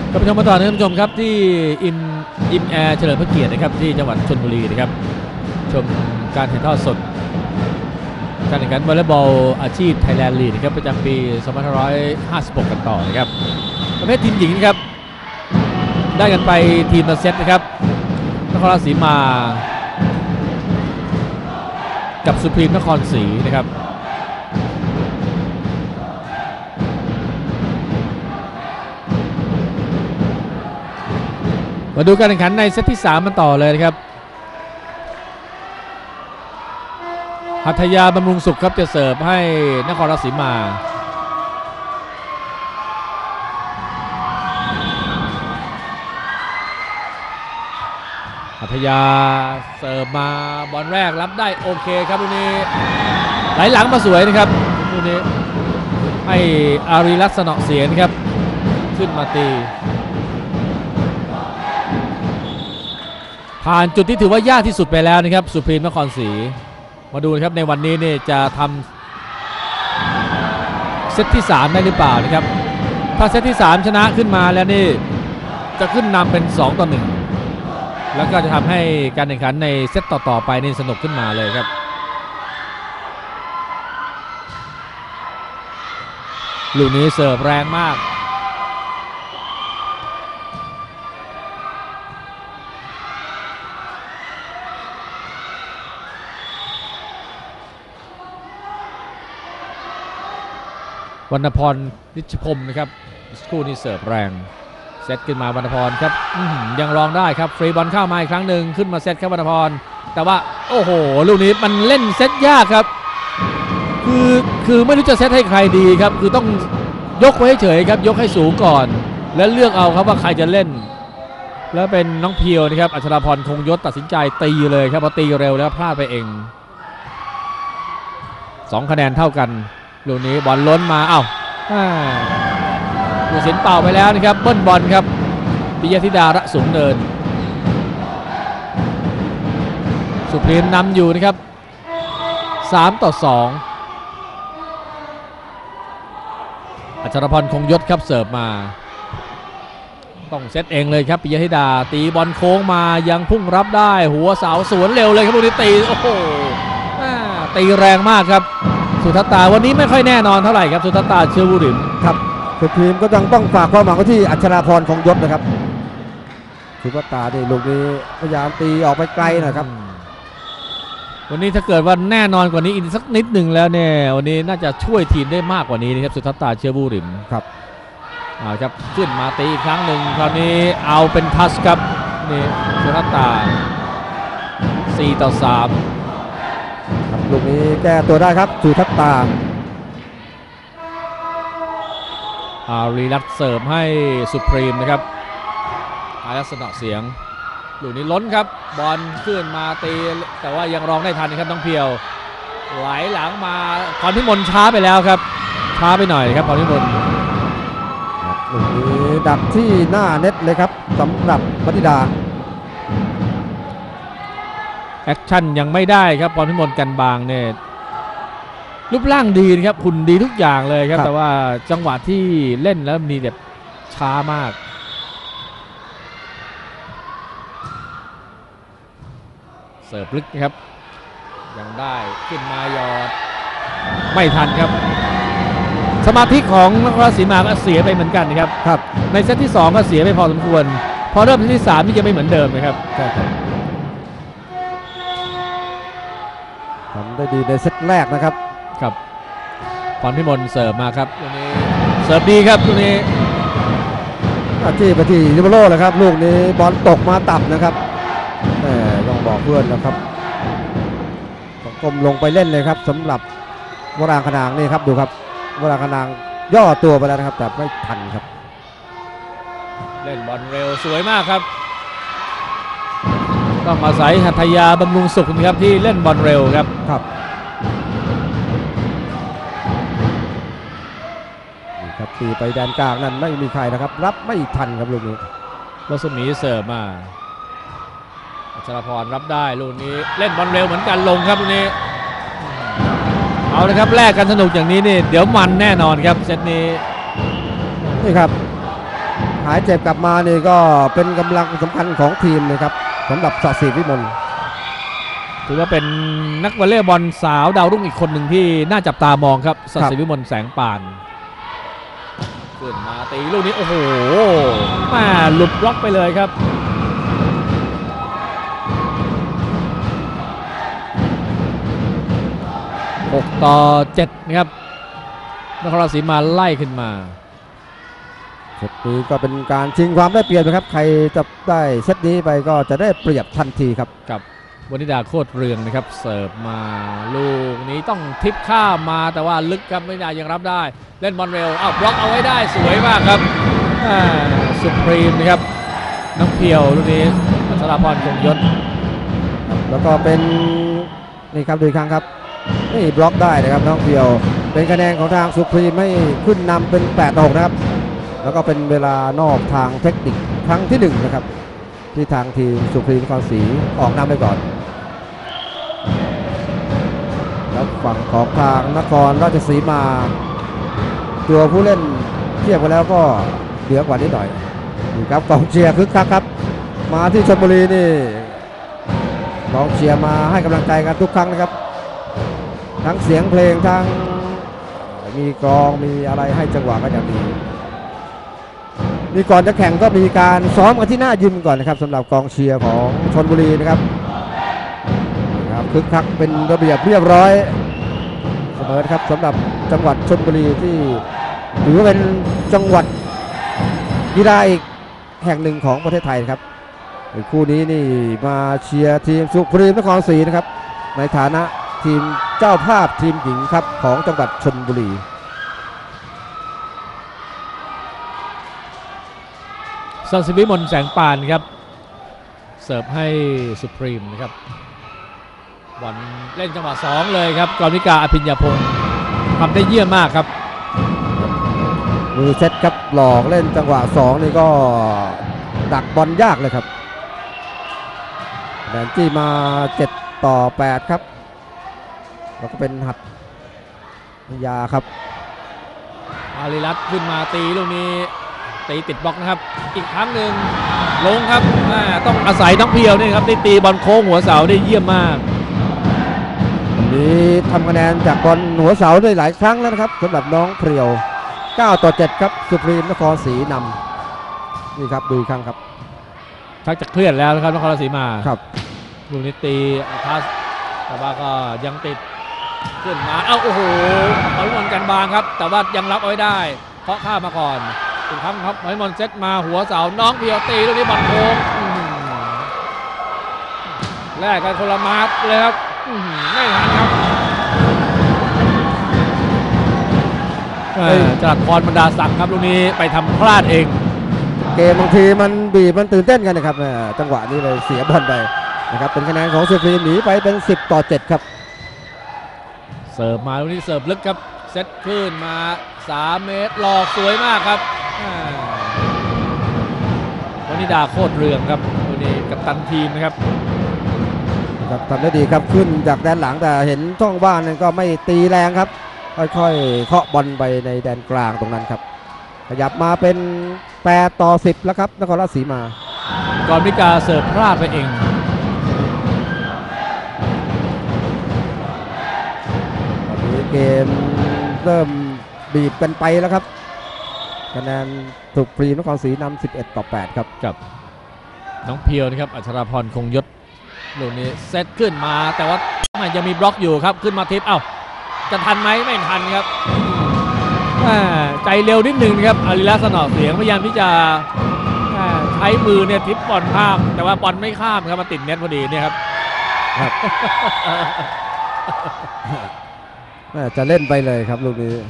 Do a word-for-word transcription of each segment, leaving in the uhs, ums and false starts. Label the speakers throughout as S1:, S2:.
S1: ท่านผู้ชมมาต่อท่านผู้ชมครับที่อินอิมแอร์เฉลิมพระเกียรตินะครับที่จังหวัดชลบุรีนะครับชมการถ่ายทอดสดการแข่งขันวอลเลย์บอลอาชีพไทยแลนด์ลีกนะครับประจำปีสองพันห้าร้อยห้าสิบหกกันต่อนะครับประเภททีมหญิงนะครับได้กันไปทีมละเซตนะครับนครราชสีมากับสุพรีมนครศรีนะครับมาดูการแข่งขันในเซตที่สามมันต่อเลยนะครับหัตถยาบำรุงสุขครับจะเสิร์ฟให้นครราชสีมาหัตถยาเสิร์ฟมาบอลแรกรับได้โอเคครับลูกนี้ไหลหลังมาสวยนะครับลูกนี้ให้อารีรัตน์สนอเสียนครับขึ้นมาตีผ่านจุดที่ถือว่ายากที่สุดไปแล้วนะครับสุพรีมนครศรีมาดูนะครับในวันนี้เนี่ยจะทำเซตที่สามได้หรือเปล่านะครับถ้าเซตที่สามชนะขึ้นมาแล้วนี่จะขึ้นนำเป็นสองต่อหนึ่งแล้วก็จะทำให้การแข่งขันในเซตต่อๆไปนี่สนุกขึ้นมาเลยครับลูกนี้เสิร์ฟแรงมากวรรณพรนิชพรมนะครับคู่นี้เสิร์ฟแรงเซตขึ้นมาวรรณพรครับยังรองได้ครับฟรีบอลเข้ามาอีกครั้งหนึ่งขึ้นมาเซตครับวรรณพรแต่ว่าโอ้โหลูกนี้มันเล่นเซตยากครับคือคือไม่รู้จะเซตให้ใครดีครับคือต้องยกไว้เฉยครับยกให้สูงก่อนแล้วเลือกเอาครับว่าใครจะเล่นแล้วเป็นน้องเพียวนะครับอัชราพรคงยศตัดสินใจตีเลยครับพอตีเร็วแล้วพลาดไปเองสองคะแนนเท่ากันลูกนี้บอลล้นมาเอ้าผู้สินเป่าไปแล้วนะครับเบิ้ลบอลครับปิยธิดาระสูงเนินสุพรีมนำอยู่นะครับสามต่อสองอัชรพรคงยศครับเสิร์ฟมาต้องเซตเองเลยครับปิยธิดาตีบอลโค้งมายังพุ่งรับได้หัวเสาสวนเร็วเลยครับลูกนี้ตีโอ้โหตีแรงมากครับสุทัศตาวันนี้ไม่ค่อยแน่นอนเท่าไหร่ครับสุทัศตาเชื่อบุริม
S2: ครับสุพรีมก็ยังต้องฝากความหวังไว้ที่อัชราพรคงยศนะครับสุทัศตาดิลูกนี้พยายามตีออกไปไกลนะครับ
S1: วันนี้ถ้าเกิดว่าแน่นอนกว่านี้อีกสักนิดหนึ่งแล้วเนี่ยวันนี้น่าจะช่วยทีมได้มากกว่านี้นะครับสุทัศตาเชื่อบุริม
S2: ครับ
S1: เอาครับขึ้นมาตีอีกครั้งหนึ่งคราวนี้เอาเป็นทัชครับนี่สุทัศตาสี่ต่อสาม
S2: ลูกนี้แก้ตัวได้ครับสุทัศตา
S1: อารีรัตน์เสิร์ฟให้สุพรีมนะครับอาลักษณะเสียงลูกนี้ล้นครับบอลขึ้นมาตีแต่ว่ายังรองได้ทันครับน้องเพียวไหลหลังมาพรพิมลช้าไปแล้วครับช้าไปหน่อยครับพรพิมล
S2: ลูกนี้ดักที่หน้าเน็ตเลยครับสำหรับปฏิดา
S1: แอคชั่นยังไม่ได้ครับพรพิมลกันบางเนี่ยรูปร่างดีนะครับหุ่นดีทุกอย่างเลยครับแต่ว่าจังหวะที่เล่นแล้วมีแบบช้ามากเสิร์ฟลึกนะครับยังได้ขึ้นมาหยอดไม่ทันครับสมาธิของนครราชสีมาก็เสียไปเหมือนกันนะครับครับในเซตที่สองก็เสียไปพอสมควรพอเริ่มเซตที่สามนี่จะไม่เหมือนเดิมนะครับ
S2: ทำได้ดีในเซตแรกนะครับ
S1: ครับพรพิมลเสิร์ฟมาครับลูกนี้เสิร์ฟดีครับลูกนี้
S2: ที่ไปที่ลิเบโร่เลยครับลูกนี้บอลตกมาต่ำนะครับแหมต้องบอกเพื่อนนะครับต้องก้มลงไปเล่นเลยครับสำหรับวรางคนางนี่ครับดูครับวรางคนางย่อตัวไปแล้วนะครับแต่ไม่ทันครับ
S1: เล่นบอลเร็วสวยมากครับต้องอาศัยหัตถยาบำรุงสุขนะครับที่เล่นบอลเร็วครับ
S2: ครับนี่ครับตีไปแดนกลางนั้นไม่มีใครนะครับรับไม่ทันครับลูกนี้
S1: รัศมีเสิร์ฟมาอัชรพรรับได้ลูกนี้เล่นบอลเร็วเหมือนกันลงครับลูกนี้เอาเลยครับแลกกันสนุกอย่างนี้นี่เดี๋ยวมันแน่นอนครับเซตนี้
S2: นี่ครับหายเจ็บกลับมานี่ก็เป็นกำลังสำคัญของทีมเลยครับสำหรับศศิวิมล
S1: ถือว่าเป็นนักวอลเลย์บอลสาวดาวรุ่งอีกคนหนึ่งที่น่าจับตามองครับศศิวิมลแสงปานขึ้นมาตีลูกนี้โอ้โหแม่หลุดบล็อกไปเลยครับหกต่อเจ็ดนะครับนครราชสีมาไล่ขึ้นมา
S2: เซตนี้ก็เป็นการชิงความได้เปรียบนะครับใครจะได้เซตนี้ไปก็จะได้เปรียบทันทีครับ
S1: กับวนิดาโคตรเรืองนะครับเสิร์ฟมาลูกนี้ต้องทิปข้ามมาแต่ว่าลึกครับไม่ได้ยังรับได้เล่นบอลเร็วอ้าวบล็อกเอาไว้ได้สวยมากครับสุพรีมนะครับน้องเพียวลูกนี้อัชราพรคงยศ
S2: แล้วก็เป็นนี่ครับดูอีกครั้งครับนี่บล็อกได้นะครับน้องเพียวเป็นคะแนนของทางสุพรีมให้ขึ้นนำเป็นแปดต่อหกนะครับแล้วก็เป็นเวลานอกทางเทคนิคครั้งที่หนึ่งนะครับที่ทางทีมสุพรีมนครศรีออกนำไปก่อนแล้วฝั่งของทางนครราชสีมาตัวผู้เล่นเทียบกันแล้วก็เหลือกว่านิดหน่อยนี่ครับกองเชียร์คึกคักครับมาที่ชลบุรีนี่กองเชียร์มาให้กำลังใจกันทุกครั้งนะครับทั้งเสียงเพลงทั้งมีกลองมีอะไรให้จังหวะกันอย่างดีนี่ก่อนจะแข่งก็มีการซ้อมกันที่หน้ายิมก่อนนะครับสำหรับกองเชียร์ของชลบุรีนะครับครับคึกคักเป็นระเบียบเรียบร้อยเสมอครับสำหรับจังหวัดชลบุรีที่ถือว่าเป็นจังหวัดกีฬาอีกแห่งหนึ่งของประเทศไทยครับคู่นี้นี่มาเชียร์ทีมสุพรีมนครศรีนะครับในฐานะทีมเจ้าภาพทีมหญิงครับของจังหวัดชลบุรี
S1: ศศิวิมลแสงปานครับเสิร์ฟให้สุพรีมนะครับบอลเล่นจังหวะสองเลยครับกรณิกาอภิญญาพงศ์ทำได้เยี่ยมมากครับ
S2: มือเซตครับหลอกเล่นจังหวะสองนี่ก็ดักบอลยากเลยครับแดนจี้มาเจ็ดต่อแปดครับแล้วก็เป็นหัดยาครับ
S1: อาริรัตน์ขึ้นมาตีลูกนี้ตีติดบล็อกนะครับอีกครั้งหนึ่งลงครับต้องอาศัยน้องเพียวนี่ครับได้ตีบอลโค้งหัวเสาได้เยี่ยมมาก
S2: วันนี้ทำคะแนนจากบอลหัวเสาได้หลายครั้งแล้วนะครับสำหรับน้องเพียวเก้าต่อเจ็ดครับสุพรีมนครศรีนำนี่ครับดูอีกครั้งครับ
S1: ชักจะเครียดแล้วนะครับนครราชสีมา
S2: ครับ
S1: ลูกนี้ตีพาสแต่ว่าก็ยังติดขึ้นมาเอ้าโอ้โหเอาลูกบอลกันบางครับแต่ว่ายังรับเอาไว้ได้เคาะข้ามมาก่อนอีกครั้งครับไมมอนเซตมาหัวเสาน้องเพียวตีลูกนี้บอลโค้งแลกกันคนละมาร์ทเลยครับไม่ทันครับจรัสพรบรรดาศักดิ์ครับลูกนี้ไปทำพลาดเอง
S2: เกมบางทีมันบีบมันตื่นเต้นกันนะครับจังหวะนี้เลยเสียบอลไปนะครับเป็นคะแนนของสุพรีมหนีไปเป็นสิบต่อเจ็ดครับ
S1: เสิร์ฟมาลูกนี้เสิร์ฟลึกครับเซตขึ้นมาสามเมตรหลอกสวยมากครับวนิดาโคตรเรืองครับตัวนี้กัปตันทีมนะครับ
S2: ครับทำได้ดีครับขึ้นจากแดนหลังแต่เห็นช่องว่างนั้นก็ไม่ตีแรงครับค่อยๆเคาะบอลไปในแดนกลางตรงนั้นครับขยับมาเป็นแปดต่อสิบแล้วครับนครราชสีมาก
S1: รณิกาเสิร์ฟพลาดไปเอง
S2: ตอนนี้เกมเริ่มบีบกันไปแล้วครับคะแนนสุพรีมนครศรีนำสิบเอ็ดต่อแปดครับ
S1: กับน้องเพียวนะครับอัชราพรคงยศลูกนี้เซตขึ้นมาแต่ว่ามันยังมีบล็อกอยู่ครับขึ้นมาทิปเอ้าจะทันไหมไม่ทันครับใจเร็วนิดนึงครับอาริรัตน์สนอเสียงพยายามที่จะใช้มือเนี่ยทิปบอลข้ามแต่ว่าบอลไม่ข้ามครับมาติดเน็ตพอดีเนี่ยครับ
S2: จะเล่นไปเลยครับลูกนี้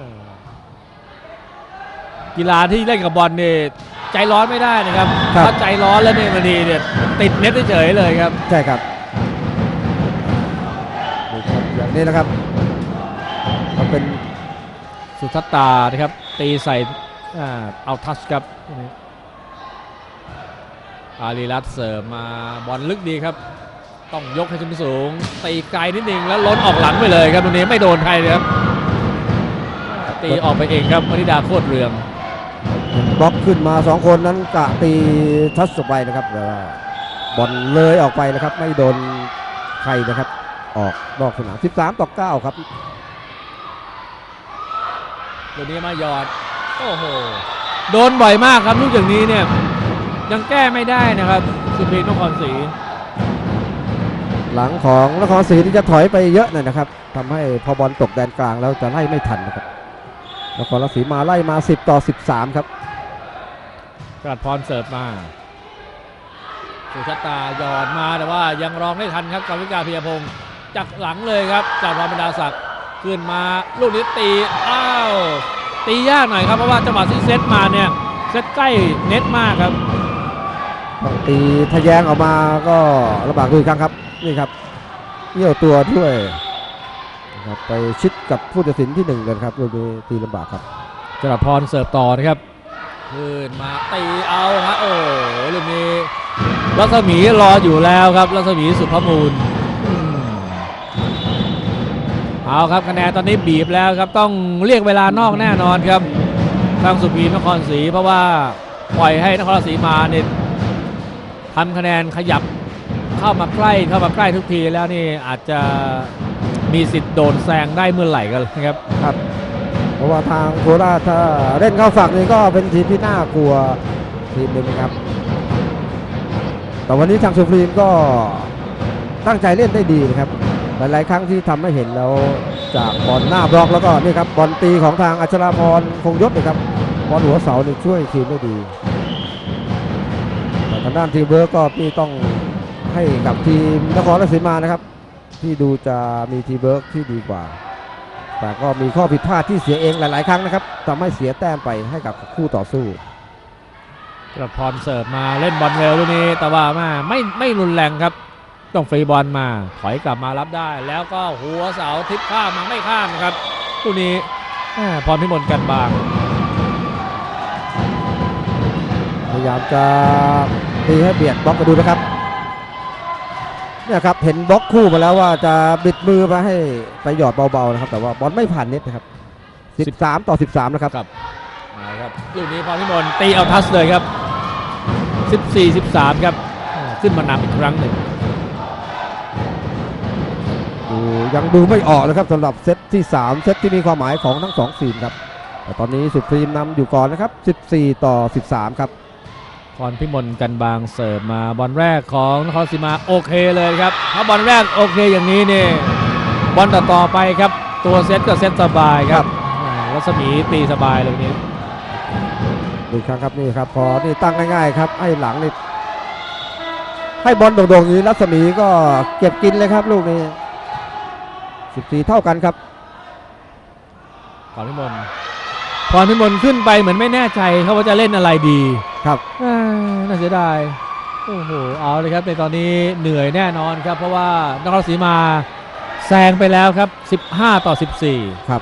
S1: กีฬาที่เล่นกับบอลเนี่ยใจร้อนไม่ได้นะครับถ้าใจร้อนแล้วเนี่ยบางทีเนี่ยติดเน็ตเฉยเลยครับ
S2: ใช่ครับอย่างนี้นะครับมันเป็น
S1: สุทัศตานะครับตีใส่เอาทัชครับอาริรัตน์เสิร์ฟมาบอลลึกดีครับต้องยกให้ขึ้นสูงตีไกลนิดนึงแล้วล้นออกหลังไปเลยครับตรงนี้ไม่โดนใครเลยครับตีออกไปเองครับวนิดาโคตรเรือง
S2: บล็อกขึ้นมาสองคนนั้นกะตีทัชไปนะครับแต่ว่าบอลเลยออกไปนะครับไม่โดนใครนะครับออกนอกสนามสิบสามต่อเก้าครับ
S1: ลูกนี้มาหยอดโอ้โหโดนบ่อยมากครับลูกอย่างนี้เนี่ยยังแก้ไม่ได้นะครับสุพรีมนครศรี
S2: หลังของนครศรีที่จะถอยไปเยอะหน่อยนะครับทำให้พอบอลตกแดนกลางแล้วจะไล่ไม่ทันนะครับนครศรีมาไล่มาสิบต่อสิบสามครับ
S1: กระพรเสิร์ฟมาสุชาตาหยอดมาแต่ว่ายังรองไม่ทันครับกรวิกาเพียพงศ์จากหลังเลยครับจากรองบรรดาศักดิ์ขึ้นมาลูกนี้ตีอ้าวตียากหน่อยครับเพราะว่าจังหวะที่เซตมาเนี่ยเซตใกล้เน็ตมากครับ
S2: ต้องตีทะแยงออกมาก็ลำบากดูอีกครั้งครับนี่ครับเยี่ยวตัวด้วยนะครับไปชิดกับผู้ตัดสินที่หนึ่งเลยครับลูกนี้ตีลำบากครับ
S1: กระพรเสิร์ฟต่อนะครับขึ้นมาตีเอาฮะโอ้ลูกนี้รัศมีรออยู่แล้วครับรัศมีสุภมูลเอาครับคะแนนตอนนี้บีบแล้วครับต้องเรียกเวลานอกแน่นอนครับทางสุพรีมนครศรีเพราะว่าปล่อยให้นครศรีมาเนี่ยทำคะแนนขยับเข้ามาใกล้เข้ามาใกล้ทุกทีแล้วนี่อาจจะมีสิทธิ์โดนแซงได้เมื่อไหร่กันนะครับ
S2: ครับเพราะว่าทางโคราชถ้าเล่นเข้าฝั่งนี่ก็เป็นทีมที่น่ากลัวทีมหนึ่งครับแต่วันนี้ทางสุพรีมก็ตั้งใจเล่นได้ดีนะครับหลายๆครั้งที่ทำให้เห็นแล้วจากบอลหน้าบล็อกแล้วก็นี่ครับบอลตีของทางอัชราพรคงยศนะครับบอลหัวเสานี่ช่วยทีมได้ดีแต่ทางด้านทีมเวิร์กก็พี่ต้องให้กับทีมนครราชสีมานะครับที่ดูจะมีทีมเวิร์กที่ดีกว่าแต่ก็มีข้อผิดพลาดที่เสียเองหลายๆครั้งนะครับทำให้เสียแต้มไปให้กับคู่ต่อสู้
S1: กระพรเสิร์ฟมาเล่นบอลเร็วลูกนี้แต่ว่าไม่ไม่ไม่รุนแรงครับต้องฟรีบอลมาถอยกลับมารับได้แล้วก็หัวเสาทิศข้ามมาไม่ข้ามครับลูกนี้พรพิมลกันบาง
S2: พยายามจะตีให้เบียดบล็อกมาดูนะครับเนี่ยครับเห็นบล็อกคู่มาแล้วว่าจะบิดมือไปให้ไปหยอดเบาๆนะครับแต่ว่าบอลไม่ผ่านเน็ตนะครับสิบสามต่อสิบสามนะครับ
S1: ครับครับลูกนี้พรพิมลตีเอาทัชเลยครับสิบสี่ สิบสามครับขึ้นมานำอีกครั้งหนึ่ง
S2: ดูยังดูไม่ออกเลยครับสำหรับเซตที่สามเซตที่มีความหมายของทั้งสองทีมครับแต่ตอนนี้สุพรีมนำอยู่ก่อนนะครับสิบสี่ต่อสิบสามครับ
S1: พรพิมลกันบางเสิร์ฟมาบอลแรกของนครศรีมาโอเคเลยครับถ้าบอลแรกโอเคอย่างนี้นี่บอลต่อต่อไปครับตัวเซตก็เซตสบายครับรัศมีตีสบายเลยนี้
S2: ดูครั้งครับนี่ครับพอนี่ตั้งง่ายๆครับให้หลังนี่ให้บอลโด่งๆอย่างนี้รัศมีก็เก็บกินเลยครับลูกนี้สิบสี่เท่ากันครับ
S1: พรพิมลพรพิมลขึ้นไปเหมือนไม่แน่ใจเขาว่าจะเล่นอะไรดี
S2: ครับ
S1: น่าเสียดายโอ้โหเอาเลยครับในตอนนี้เหนื่อยแน่นอนครับเพราะว่านครศรีมาแซงไปแล้วครับสิบห้าต่อสิบสี่
S2: ครับ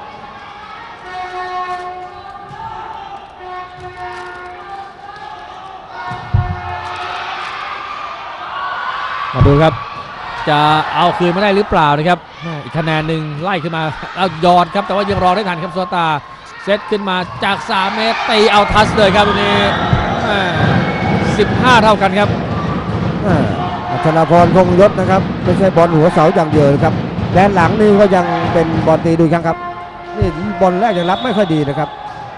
S1: มาดูครับจะเอาคืนไม่ได้หรือเปล่านะครับอีกคะแนนหนึ่งไล่ขึ้นมาเอายอดครับแต่ว่ายังรอได้ทันครับสุตาเซตขึ้นมาจากสามเมตรตีเอาทัชเลยครับวันนี้สิบห้าเท่ากันครับ
S2: อัชราพรคงยศนะครับไม่ใช่บอลหัวเสาอย่างเดียวครับแดนหลังนี่ก็ยังเป็นบอลตีดูครั้งครับนี่บอลแรกยังรับไม่ค่อยดีนะครับ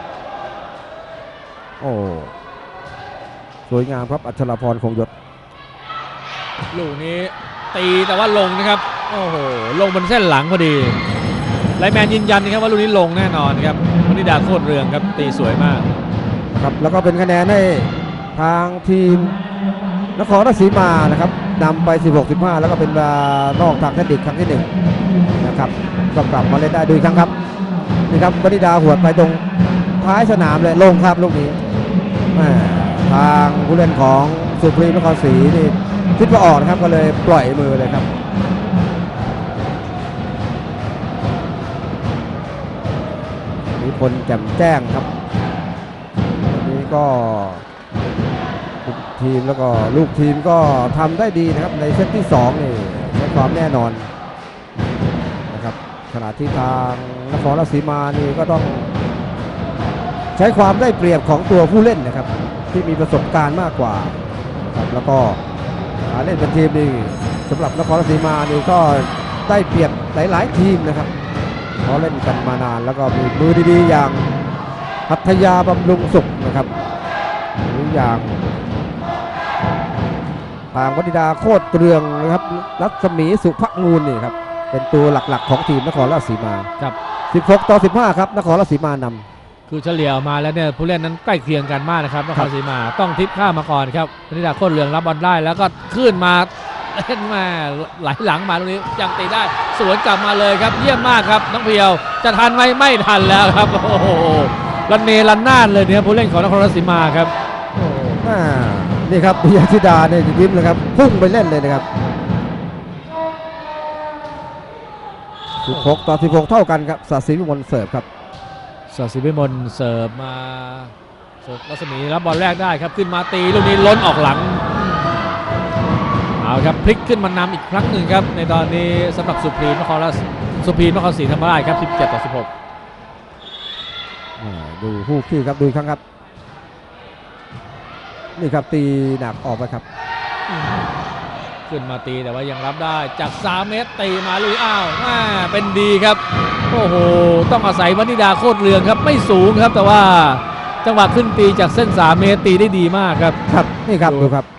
S2: โอ้สวยงามครับอัชราพรคงยศ
S1: ลูกนี้ตีแต่ว่าลงนะครับโอ้โหลงบนเส้นหลังพอดีไลแมนยืนยันนะครับว่าลูกนี้ลงแน่นอนครับวนิดาโคตรเรืองครับตีสวยมาก
S2: ครับแล้วก็เป็นคะแนนให้ทางทีมนครราชสีมานะครับนำไปสิบหก สิบห้าแล้วก็เป็นเวลานอกทางเทคนิคครั้งที่หนึ่งนะครับก็กลับมาเล่นได้ดูอีกครั้งครับนี่ครับวนิดาหัวไปตรงท้ายสนามเลยลงครับลูกนี้ทางผู้เล่นของสุพรีมนครศรีนี่คิดว่าออกนะครับก็เลยปล่อยมือเลยครับมีคนแจ่มแจ้งครับวันนี้ก็ทีมแล้วก็ลูกทีมก็ทำได้ดีนะครับในเซตที่สองนี่ใช้ความแน่นอนนะครับขณะที่ทางนครราชสีมานี่ก็ต้องใช้ความได้เปรียบของตัวผู้เล่นนะครับที่มีประสบการณ์มากกว่านะครับแล้วก็การเล่นเป็นทีมนี่สำหรับนครราชสีมานี่ก็ได้เปรียบหลายๆทีมนะครับเพราะเล่นกันมานานแล้วก็มีมือดีๆอย่างพัทยาบำรุงสุขนะครับหรืออย่างทางวนิดาโคตรเตรืองนะครับรัศมีสุภงูลนี่ครับเป็นตัวหลักๆของทีมนครราชสีมา
S1: ครับ
S2: สิบหกต่อสิบห้าครับนครราชสีมานำ
S1: คือเฉลี่ยมาแล้วเนี่ยผู้เล่นนั้นใกล้เคียงกันมากนะครับนครราชสีมาต้องทิปข้ามมาก่อนครับวนิดาโคตรเรืองรับบอลได้แล้วก็ขึ้นมาเล่นมาไหลหลังมาตรงนี้ยังตีได้สวนกลับมาเลยครับเยี่ยมมากครับน้องเพียวจะทันไหมไม่ทันแล้วครับโอ้โหรันเนรันน่านเลยเนี่ยผู้เล่นของนครราชสีมาครับ
S2: นี่ครับปิยธิดาเนี่ยยิ้มเลยครับพุ่งไปเล่นเลยนะครับสิบหกต่อสิบหกเท่ากันครับศาสิวิมลเสิร์ฟครับ
S1: ศาสิวิมลเสิร์ฟมารัศมีรับบอลแรกได้ครับขึ้นมาตีลูกนี้ล้นออกหลังเอาครับพลิกขึ้นมานำอีกครั้งหนึ่งครับในตอนนี้สำหรับสุพรีมนครราชสุพรีมนครศรีธรรมราชครับสิบเจ็ดต่อสิบหก
S2: ดูผู้ขี้ครับดูครั้งครับนี่ครับตีหนักออกไปครับ
S1: ขึ้นมาตีแต่ว่ายังรับได้จากสามเมตรตีมาลุยอ้าวเป็นดีครับโอ้โหต้องอาศัยวนิดาโคตรเรืองครับไม่สูงครับแต่ว่าจังหวะขึ้นตีจากเส้นสามเมตรตีได้ดีมากครับ
S2: ครับนี่ครับดูครับ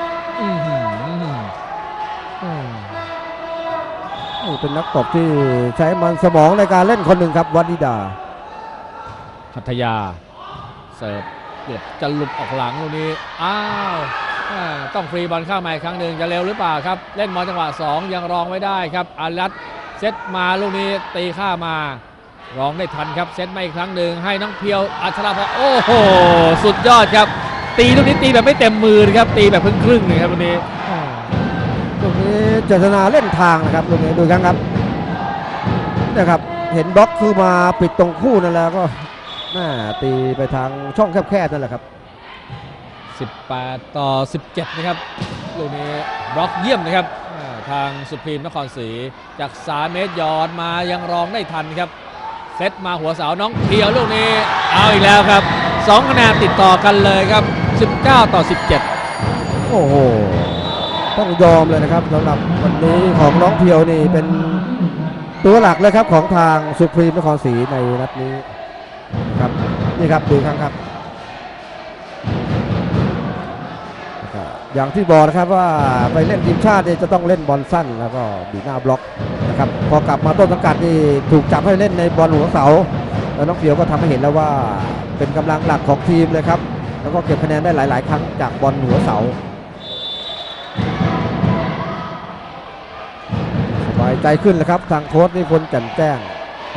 S2: เป็นนักตบที่ใช้มันสมองในการเล่นคนหนึ่งครับวนิดา
S1: พัทยาเสิร์ฟเกือบจะหลุดออกหลังตรงนี้อ้าวต้องฟรีบอลเข้ามาอีกครั้งหนึ่งจะเร็วหรือเปล่าครับเล่นบอลจังหวะสองยังรองไว้ได้ครับอารัตเซตมาลูกนี้ตีข้ามารองได้ทันครับเซตมาอีกครั้งหนึ่งให้น้องเพียวอัชราพรโอ้โหสุดยอดครับตีลูกนี้ตีแบบไม่เต็มมือครับตีแบบครึ่งๆเลยครับลูกนี้
S2: ลูกนี้เจตนาเล่นทางนะครับลูกนี้ดูกันครับนะครับเห็นบล็อกคือมาปิดตรงคู่นั่นแหละก็น่าตีไปทางช่องแคบๆนั่นแหละครับ
S1: สิบแปดต่อสิบเจ็ดนะครับลูกนี้บล็อกเยี่ยมนะครับทางสุพรีมนครศรีจากสามเมตรยอดมายังรองได้ทันครับเซตมาหัวเสาน้องเพียวลูกนี้เอาอีกแล้วครับสองคะแนนติดต่อกันเลยครับสิบเก้าต่อสิบเจ็ด
S2: โอ้โหต้องยอมเลยนะครับสำหรับวันนี้ของน้องเพียวนี่เป็นตัวหลักเลยครับของทางสุพรีมนครศรีในนัดนี้ครับนี่ครับดูครั้งครับอย่างที่บอกนะครับว่าไปเล่นทีมชาติเนี่ยจะต้องเล่นบอลสั้นแล้วก็บีหน้าบล็อกนะครับพอกลับมาต้นสังกัดนี่ถูกจับให้เล่นในบอลหัวเสาแล้วน้องเพียวก็ทำให้เห็นแล้วว่าเป็นกำลังหลักของทีมเลยครับแล้วก็เก็บคะแนนได้หลายๆครั้งจากบอลหัวเสาสบายใจขึ้นเลยครับทางโค้ชนิพนธ์แจ่มแจ้ง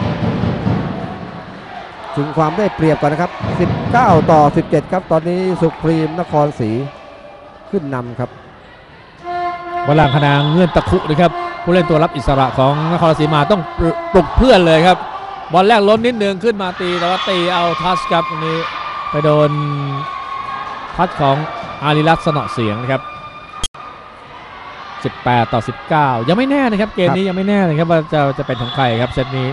S2: ถึงความได้เปรียบกันนะครับสิบเก้าต่อสิบเจ็ดครับตอนนี้สุพรีมนครศรีขึ้นนำครับ
S1: วรางคนางเงื่อนตะคุนะครับผู้เล่นตัวรับอิสระของนครราชสีมาต้องปลุกเพื่อนเลยครับบอลแรกล้นนิดนึงขึ้นมาตีแต่ว่าตีเอาทัชครับตรงนี้ไปโดนทัชของอาริรัตน์สนอเสียงนะครับสิบแปดต่อสิบเก้ายังไม่แน่นะครับเกมนี้ยังไม่แน่นะครับว่าจะจะเป็นของใครครับเซตนี้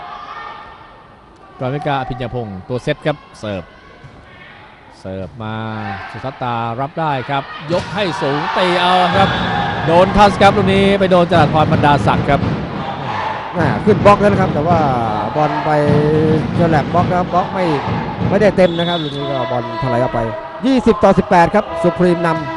S1: กรวิกาอภิญญาพงศ์ตัวเซตครับเสิร์ฟเสิร์ฟมาสุทัศตารับได้ครับยกให้สูงตีเอาครับโดนทัสครับตรงนี้ไปโดนจรัสพรบรรดาศักดิ์ครับ
S2: ขึ้นบล็อกแล้วนะครับแต่ว่าบอลไปเจอแหลกบล็อกนะครับบล็อกไม่ไม่ได้เต็มนะครับลูกนี้ก็บอลถลายออกไปยี่สิบต่อสิบแปดครับสุพรีมนำ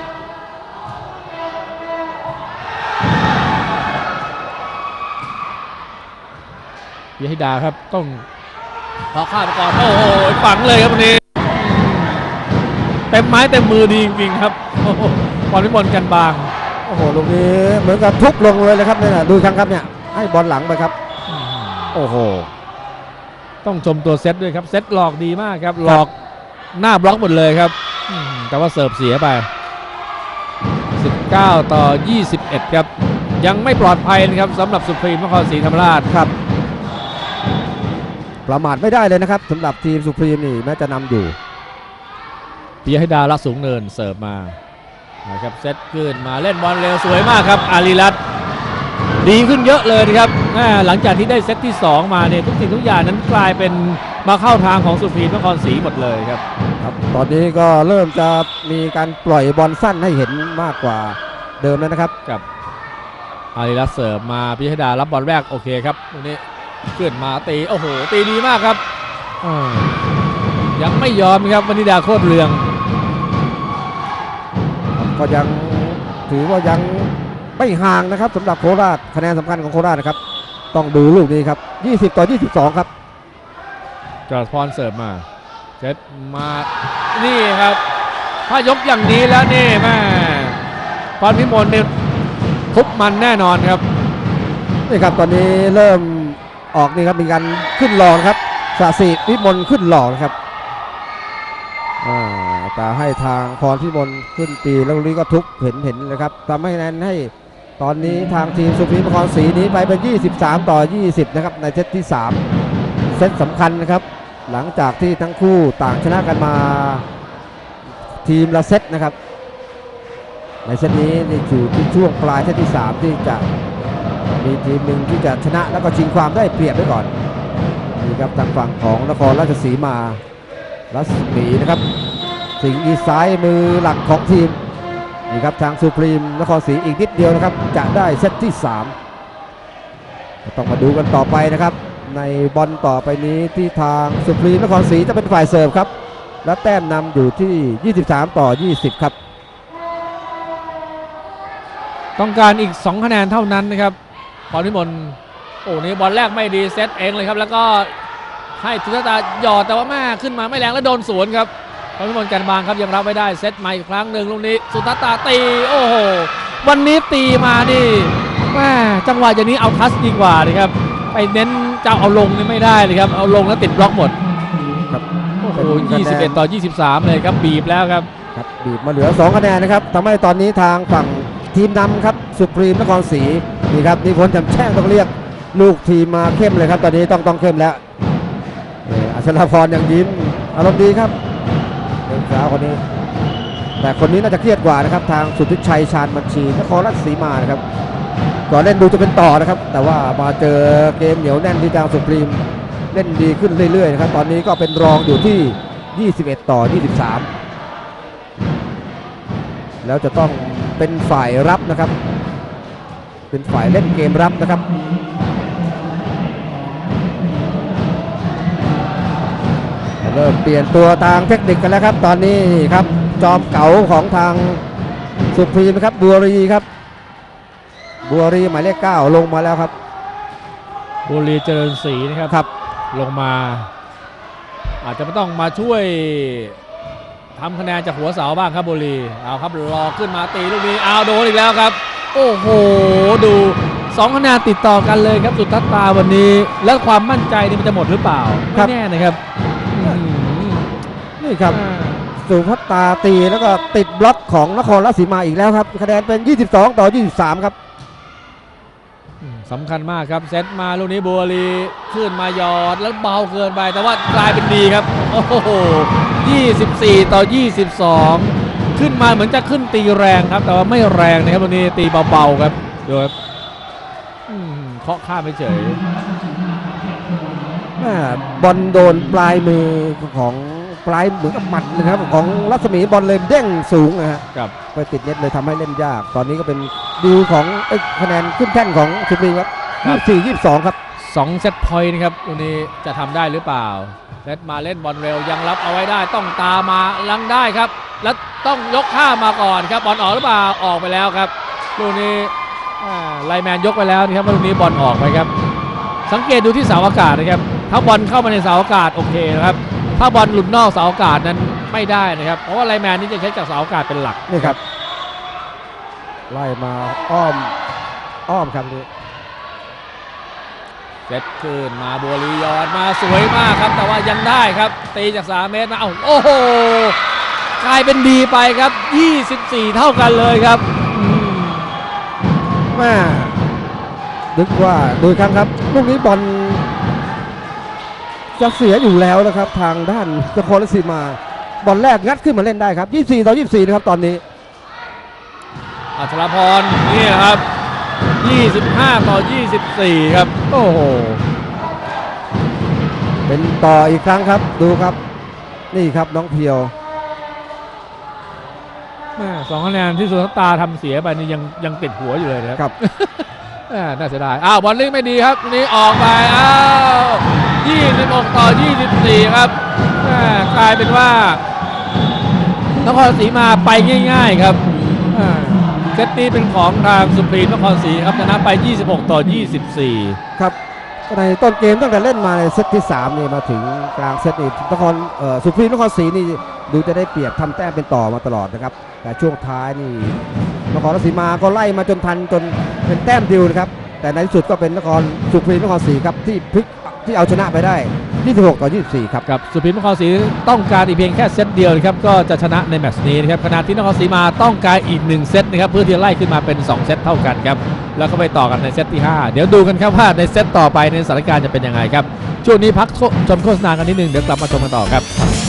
S1: ยหิดาครับต้องพอข้ามไปก่อนโอ้โหฝังเลยครับวันนี้เต็มไม้เต็มมือดีจริงๆครับบอลพิมลกันบาง
S2: โอ้โหลูกนี้เหมือนกับทุบลงเลยเลยครับเนี่ยดูครั้งครับเนี่ยให้บอลหลังไปครับโอ้โห
S1: ต้องชมตัวเซตด้วยครับเซตหลอกดีมากครับหลอกหน้าบล็อกหมดเลยครับแต่ว่าเสิร์ฟเสียไปสิบเก้าต่อยี่สิบเอ็ดครับยังไม่ปลอดภัยนะครับสำหรับสุพรีมนครศรีธรรมราช
S2: ครับประมาทไม่ได้เลยนะครับสำหรับทีมสุพรีมนี่แม้จะนำอยู่
S1: ปิยดาละสูงเนินเสิร์ฟมานะครับเซตขึ้นมาเล่นบอลเร็วสวยมากครับอาริรัตน์ดีขึ้นเยอะเลยนะครับหลังจากที่ได้เซตที่สองมาเนี่ยทุกสิ่งทุกอย่างนั้นกลายเป็นมาเข้าทางของสุพรีมนครศรีหมดเลยครับ
S2: ครับตอนนี้ก็เริ่มจะมีการปล่อยบอลสั้นให้เห็นมากกว่าเดิมแล้วนะครับ
S1: กับอาริรัสเสิร์ฟมาพิชดารับบอลแรกโอเคครับตรงนี้ขึ้นมาตีโอ้โหตีดีมากครับยังไม่ยอมครับวนิดาโคตรเรือง
S2: ก็ยังถือว่ายังไม่ห่างนะครับสำหรับโคราชคะแนนสำคัญของโคราชนะครับต้องดูลูกนี้ครับยี่สิบต่อยี่สิบสองครับ
S1: จอร์จพรเสิร์ฟมาเซตมานี่ครับถ้ายกอย่างนี้แล้วนี่แม่พรพิมลเนี่ยทุบมันแน่นอนครับ
S2: นี่ครับตอนนี้เริ่มออกนี่ครับมีการขึ้นหลอกครับสาสิพิมลขึ้นหลอกครับอ่าแต่ให้ทางพรพิมลขึ้นตีแล้วนี้ก็ทุบเห็นเห็นเลยครับทำให้นั้นให้ตอนนี้ทางทีมสุพรีมนครศรีนี้ไปเป็นยี่สิบสามต่อยี่สิบนะครับในเซตที่สามเซตสำคัญนะครับหลังจากที่ทั้งคู่ต่างชนะกันมาทีมละเซตนะครับในเซตนี้นี่อยู่ที่ช่วงปลายเซตที่สามที่จะมีทีมหนึ่งที่จะชนะแล้วก็ชิงความได้เปรียบไว้ก่อนนี่ครับทางฝั่งของนครราชสีมารัศมีนะครับสิงห์อีซ้ายมือหลักของทีมนี่ครับทางสุพรีมนครศรีอีกนิดเดียวนะครับจะได้เซตที่สามต้องมาดูกันต่อไปนะครับในบอลต่อไปนี้ที่ทางสุพรีมนครศรีจะเป็นฝ่ายเสิร์ฟครับและแต้มนำอยู่ที่ยี่สิบสามต่อยี่สิบครับ
S1: ต้องการอีกสองคะแนนเท่านั้นนะครับพรพิมลโอ้นี่บอลแรกไม่ดีเซตเองเลยครับแล้วก็ให้สุตตาหยอดแต่ว่าแม่ขึ้นมาไม่แรงแล้วโดนสวนครับพรพิมลกันบางครับยังรับไม่ได้เซตใหม่อีกครั้งหนึ่งลูกนี้สุตตาตีโอ้โหวันนี้ตีมานี่แม่จังหวะอย่างนี้เอาทัชดีกว่าเลยครับไปเน้นจะเอาลงนี่ไม่ได้เลยครับเอาลงแล้วติดบล็อกหมด
S2: ครับ
S1: โอ้โหยี่สิบเอ็ดต่อยี่สิบสามเลยครับบีบแล้วครับ
S2: ครับบีบมาเหลือสองคะแนนนะครับทำให้ตอนนี้ทางฝั่งทีมนำครับสุพรีมนครศรีนี่ครับนี่พ้นจำแช่งต้องเรียกลูกทีมมาเข้มเลยครับตอนนี้ต้องต้องเข้มแล้วอัชราพรยังยิ้มอารมณ์ดีครับเด็กสาวคนนี้แต่คนนี้น่าจะเครียดกว่านะครับทางสุทธิชัยชาญบัญชีนครราชสีมานะครับก่อนเล่นดูจะเป็นต่อนะครับแต่ว่ามาเจอเกมเหนียวแน่นที่ทางสุพรีมเล่นดีขึ้นเรื่อยๆนะครับตอนนี้ก็เป็นรองอยู่ที่ยี่สิบเอ็ดต่อยี่สิบสามแล้วจะต้องเป็นฝ่ายรับนะครับเป็นฝ่ายเล่นเกมรับนะครับเริ่มเปลี่ยนตัวทางเทคนิคกันแล้วครับตอนนี้ครับจอมเก๋าของทางสุพรีมครับบัวรีครับบัวรีหมายเลขเก้าลงมาแล้วครับ
S1: บัวรีเจริญศรีนะครับครับลงมาอาจจะไม่ต้องมาช่วยทำคะแนนจากหัวเสาบ้างครับบัวรีเอาครับรอขึ้นมาตีลูกนี้เอาโดนอีกแล้วครับโอ้โหดูสองคะแนนติดต่อกันเลยครับสุทัศตาวันนี้แล้วความมั่นใจนี่มันจะหมดหรือเปล่าไม่แน่นะครับ
S2: นี่ครับสุทัศตาตีแล้วก็ติดบล็อกของนครราชสีมาอีกแล้วครับคะแนนเป็นยี่สิบสองต่อยี่สิบสามครับ
S1: สำคัญมากครับเซตมาลูกนี้บัวรีขึ้นมาหยอดแล้วเบาเกินไปแต่ว่ากลายเป็นดีครับโอ้โหยี่สิบสี่ต่อยี่สิบสองขึ้นมาเหมือนจะขึ้นตีแรงครับแต่ว่าไม่แรงนะครับลูกนี้ตีเบาๆครับดูครับเคาะข้ามไปเฉย
S2: บอลโดนปลายมือของปลายเหมือนกับหมัดนะครับของรัศมีบอลเลยเด้งสูงนะฮะไปติดเน็ตเลยทำให้เล่นยากตอนนี้ก็เป็นดิวของคะแนนขึ้นแท่นของสุพรีมครับยี่สิบสี่ ยี่สิบสองครับ
S1: สองเซตพอยต์นะครับตรงนี้จะทำได้หรือเปล่าเซตมาเล่นบอลเร็วยังรับเอาไว้ได้ต้องตามมาลังได้ครับแล้วต้องยกข้ามมาก่อนครับบอลออกหรือเปล่าออกไปแล้วครับลูกนี้ไลแมนยกไปแล้วนะครับลูกนี้บอลออกไปครับสังเกตดูที่เสาอากาศนะครับถ้าบอลเข้ามาในเสาอากาศโอเคนะครับถ้าบอลหลุดนอกเสาอากาศนั้นไม่ได้นะครับเพราะว่าไลแมนนี่จะใช้จากเสาอากาศเป็นหลัก
S2: นี่ครับไล่มาอ้อมอ้อมครับนี่
S1: เซตขึ้นมาบัวรียอดมาสวยมากครับแต่ว่ายังได้ครับตีจากสามเมตรมาโอ้โหกลายเป็นดีไปครับยี่สิบสี่เท่ากันเลยครับ
S2: แม่นึกว่าดูครั้งครับลูกนี้บอลจะเสียอยู่แล้วนะครับทางด้านนครราชสีมาบอลแรกงัดขึ้นมาเล่นได้ครับยี่สิบสี่ต่อยี่สิบสี่นะครับตอนนี้
S1: อัชรพรนี่ครับยี่สิบห้าต่อยี่สิบสี่ครับโอ้โห
S2: เป็เป็นต่ออีกครั้งครับดูครับนี่ครับน้องเพียว
S1: แม่สองคะแนนที่สุนทรตาทำเสียไปนี่ยังยังติดหัวอยู่เลยนะครับ
S2: ครับ
S1: แม่น่าเสียดายอ้าวบอลลิงไม่ดีครับนี่ออกไปอ้าวยี่สิบหกต่อยี่สิบสี่ครับแม่กลายเป็นว่านครศรีมาไปง่ายๆครับอ่าเซตนี้เป็นของทางสุพรีมนครศรีครับชนะไปยี่สิบหกต่อยี่สิบสี่
S2: ครับในต้นเกมตั้งแต่เล่นมาในเซตที่สามนี่มาถึงกลางเซตนี่นครเอ่อสุพรีมนครศรีนี่ดูจะได้เปรียบทำแต้มเป็นต่อมาตลอดนะครับแต่ช่วงท้ายนี่นครราชสีมาก็ไล่มาจนทันจนเป็นแต้มเดียวนะครับแต่ในที่สุดก็เป็นนครสุพรีมนครศรีครับที่พลิกที่เอาชนะไปได้ยี่สิบหกต่อยี่สิบสี่ครับ
S1: กับสุพรีมนครศรีต้องการอีกเพียงแค่เซตเดียวนะครับก็จะชนะในแมตช์นี้นะครับขณะที่นครศรีมาต้องการอีกหนึ่งเซตนะครับเพื่อที่จะไล่ขึ้นมาเป็นสองเซตเท่ากันครับแล้วก็ไปต่อกันในเซตที่ห้าเดี๋ยวดูกันครับว่าในเซตต่อไปในสถานการณ์จะเป็นยังไงครับช่วงนี้พักชมโฆษณากันนิดนึงเดี๋ยวกลับมาชมกันต่อครับ